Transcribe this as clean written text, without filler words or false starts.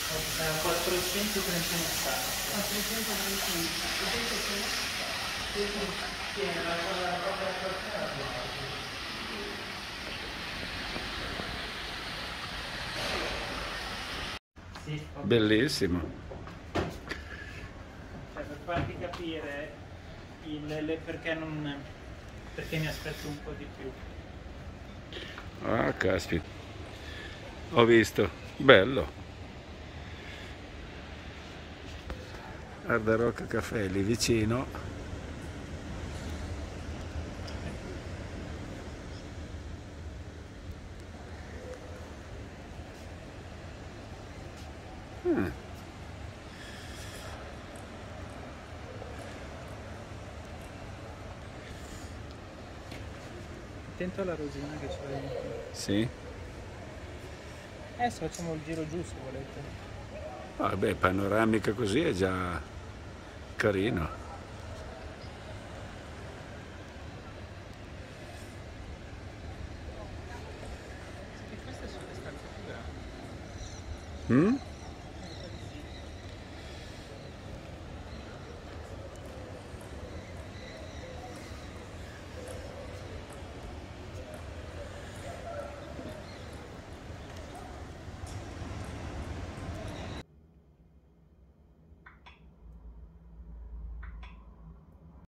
431 stati. 431. Sì, Bellissimo. cioè, per farti capire perché mi aspetto un po' di più. Ah, caspita. Ho visto. Bello. Hard Rock Café lì vicino. Ah, Attento alla rosina che c'è dentro. sì. Adesso facciamo il giro giù se volete. Vabbè, panoramica così è già carino. E queste sono le stanze più grandi. Mm?